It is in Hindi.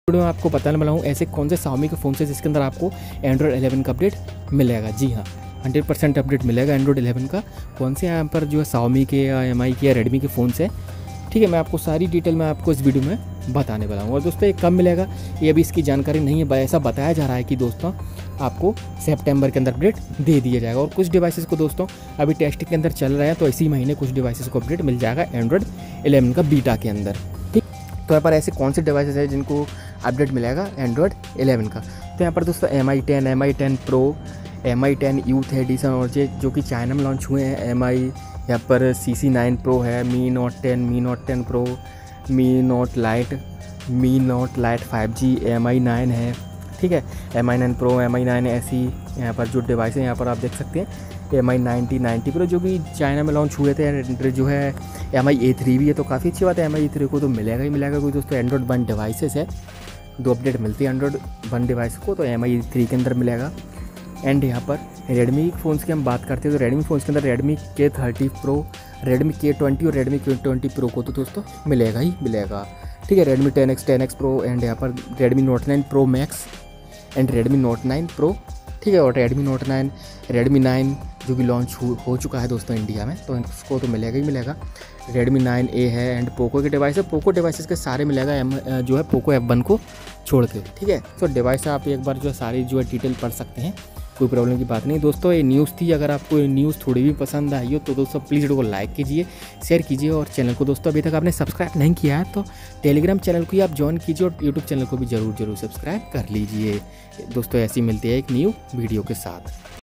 वीडियो में आपको बताने वाला हूँ ऐसे कौन से Xiaomi के फ़ोन से जिसके अंदर आपको एंड्रॉयड 11 का अपडेट मिलेगा। जी हाँ, 100% अपडेट मिलेगा एंड्रॉयड 11 का। कौन से यहाँ पर जो है Xiaomi के या MI के या Redmi के फ़ोन से, ठीक है। मैं आपको सारी डिटेल में आपको इस वीडियो में बताने वाला हूँ। और दोस्तों ये कब मिलेगा ये अभी इसकी जानकारी नहीं है, ऐसा बताया जा रहा है कि दोस्तों आपको सितंबर के अंदर अपडेट दे दिया जाएगा। और कुछ डिवाइसेस को दोस्तों अभी टेस्टिंग के अंदर चल रहा है, तो इसी महीने कुछ डिवाइसेस को अपडेट मिल जाएगा एंड्रॉयड 11 का बीटा के अंदर। ठीक, तो यहाँ पर ऐसे कौन से डिवाइसेस हैं जिनको अपडेट मिलेगा एंड्रॉयड 11 का। तो यहाँ पर दोस्तों MI 10, MI 10 Pro, MI 10 youth edition और जो कि चाइना में लॉन्च हुए हैं। MI यहाँ पर CC 9 Pro है, Mi Note 10, Mi Note 10 Pro, Mi Note Lite 5G, MI 9 है, ठीक है। MI 9 Pro, MI 9 SE यहाँ पर जो डिवाइस है यहाँ पर आप देख सकते हैं। MI 90 Pro जो कि चाइना में लॉन्च हुए थे। जो है MI A3 भी है, तो काफ़ी अच्छी बात है। MI A3 को तो मिलेगा ही मिलेगा, क्योंकि दोस्तों एंड्रॉयड 1 डिवाइसेस है, 2 अपडेट मिलती है एंड्रॉयड 1 डिवाइस को, तो MI A3 के अंदर मिलेगा। एंड यहाँ पर Redmi फ़ोन्स की हम बात करते हैं तो Redmi फ़ोन्स के अंदर Redmi K30 Pro, Redmi K20 और Redmi K20 Pro को तो दोस्तों मिलेगा ही मिलेगा, ठीक है। Redmi 10X Pro एंड यहाँ पर Redmi Note 9 Pro Max and Redmi Note 9 Pro, ठीक है। और Redmi Note 9, Redmi 9 जो कि लॉन्च हो चुका है दोस्तों इंडिया में, तो उसको तो मिलेगा ही मिलेगा। Redmi 9A है एंड पोको के डिवाइस है। पोको डिवाइसेस के सारे मिलेगा जो है पोको F1 को छोड़ के, ठीक है। तो डिवाइस आप एक बार जो है सारी जो है डिटेल पढ़ सकते हैं, कोई प्रॉब्लम की बात नहीं। दोस्तों ये न्यूज़ थी, अगर आपको ये न्यूज़ थोड़ी भी पसंद आई हो तो दोस्तों प्लीज़ वीडियो को लाइक कीजिए, शेयर कीजिए। और चैनल को दोस्तों अभी तक आपने सब्सक्राइब नहीं किया है तो टेलीग्राम चैनल को ही आप ज्वाइन कीजिए और यूट्यूब चैनल को भी ज़रूर सब्सक्राइब कर लीजिए। दोस्तों ऐसी मिलती है एक न्यू वीडियो के साथ।